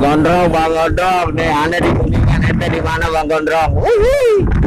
Gondrong, Bang Gondrong. Nih, aneh di Kuningan, ente di mana Bang Gondrong? Wuih.